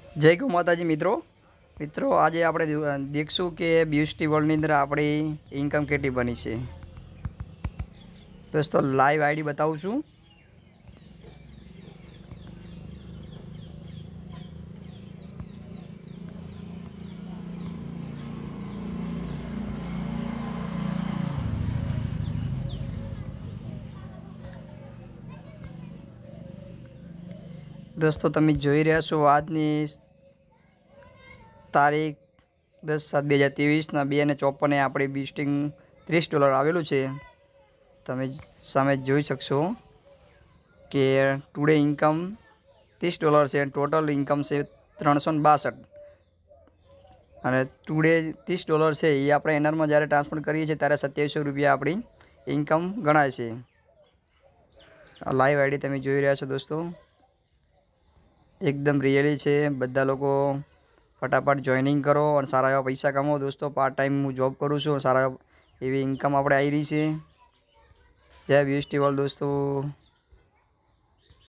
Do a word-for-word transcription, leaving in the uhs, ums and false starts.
जय गौ माताजी मित्रों मित्रों आज आप देखशू कि ब्यूटी वर्ल्ड अंदर अपनी इनकम केटली बनी है। दोस्तों लाइव आईडी बताऊँ छूँ। दोस्तों तमे जोई रह्या छो आजनी तारीख दस सात बे हज़ार तेवीस ना बे ने चौपने अपनी बीस्टिंग तीस डॉलर आवेलू है। तमे सामे जोई शकशो कि टुडे इनकम तीस डॉलर से टोटल इनकम से त्रण सौ बासठ और टुडे तीस डॉलर से ये अपने एनर में जयरे ट्रांसफर करिए तरह सत्यावीस सौ रुपया अपनी इनकम गणाय छे। लाइव आईडी तमे जोई रह्या छो दोस्तों, एकदम रियली है। बधा लोगों फटाफट जॉइनिंग करो और सारा एवा पैसा कमाओ। दोस्तों पार्ट टाइम हूँ जॉब करूँ छूँ, सारा एवी इनकम अपने आई रही है। जय ब्यूटी वर्ल्ड दोस्तों।